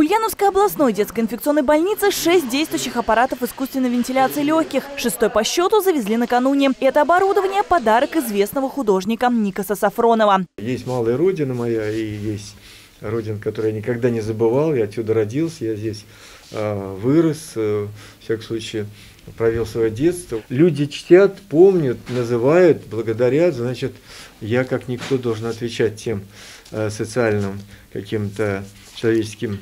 Ульяновской областной детской инфекционной больнице 6 действующих аппаратов искусственной вентиляции легких. 6-й по счету завезли накануне. Это оборудование – подарок известного художника Никаса Сафронова. Есть малая родина моя и есть родина, которую я никогда не забывал. Я отсюда родился, я здесь вырос, в всяком случае провел свое детство. Люди чтят, помнят, называют, благодарят. Значит, я как никто должен отвечать тем социальным каким-то человеческим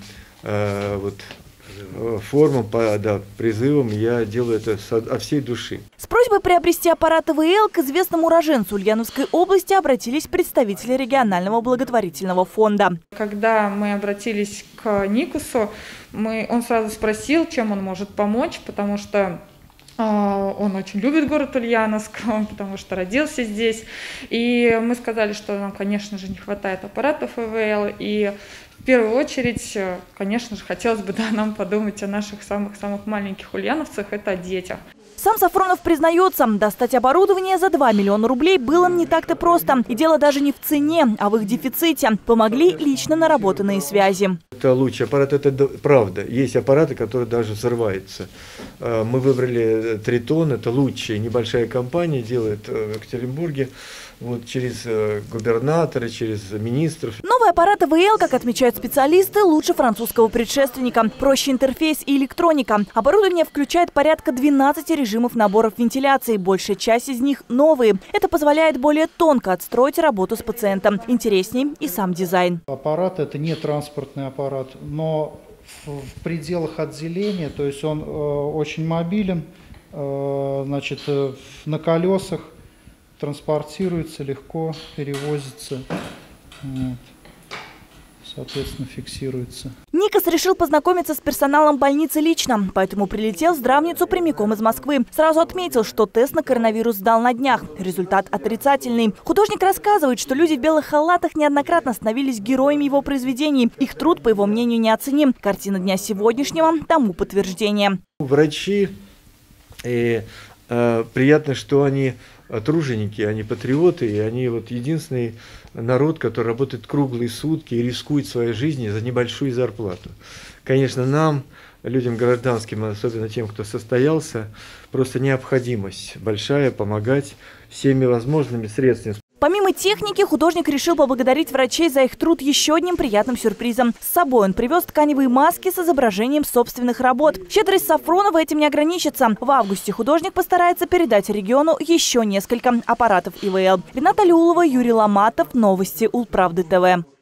формам, призывам. Я делаю это от всей души. С просьбой приобрести аппарат ИВЛ к известному уроженцу Ульяновской области обратились представители регионального благотворительного фонда. Когда мы обратились к Никусу, он сразу спросил, чем он может помочь, потому что он очень любит город Ульяновск, потому что родился здесь. И мы сказали, что нам, конечно же, не хватает аппаратов ИВЛ. И в первую очередь, конечно же, хотелось бы нам подумать о наших самых-самых маленьких ульяновцах, это о детях. Сам Сафронов признается, достать оборудование за 2 миллиона рублей было не так-то просто. И дело даже не в цене, а в их дефиците. Помогли лично наработанные связи. Это лучший аппарат, это правда. Есть аппараты, которые даже взрываются. Мы выбрали Тритон, это лучшая небольшая компания, делает в Екатеринбурге. Через губернатора, через министров. Новый аппарат ИВЛ, как отмечают специалисты, лучше французского предшественника. Проще интерфейс и электроника. Оборудование включает порядка 12 режимов наборов вентиляции. Большая часть из них новые. Это позволяет более тонко отстроить работу с пациентом. Интересней и сам дизайн. Аппарат – это не транспортный аппарат, но в пределах отделения, то есть он очень мобилен, на колесах. Транспортируется легко, перевозится, соответственно, фиксируется. Никас решил познакомиться с персоналом больницы лично, поэтому прилетел в здравницу прямиком из Москвы. Сразу отметил, что тест на коронавирус сдал на днях. Результат отрицательный. Художник рассказывает, что люди в белых халатах неоднократно становились героями его произведений. Их труд, по его мнению, неоценим. Картина дня сегодняшнего тому подтверждение. Врачи, приятно, что они труженики, они патриоты, и они единственный народ, который работает круглые сутки и рискует своей жизнью за небольшую зарплату. Конечно, нам, людям гражданским, особенно тем, кто состоялся, просто необходимость большая помогать всеми возможными средствами. Помимо техники, художник решил поблагодарить врачей за их труд еще одним приятным сюрпризом. С собой он привез тканевые маски с изображением собственных работ. Щедрость Сафронова этим не ограничится. В августе художник постарается передать региону еще несколько аппаратов ИВЛ. Рената Люлова, Юрий Ломатов. Новости Улправды ТВ.